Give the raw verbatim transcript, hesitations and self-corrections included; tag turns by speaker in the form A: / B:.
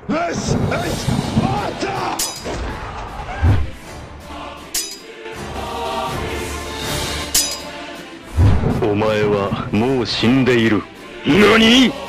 A: よしよし、あった。
B: お前はもう死んでいる。何！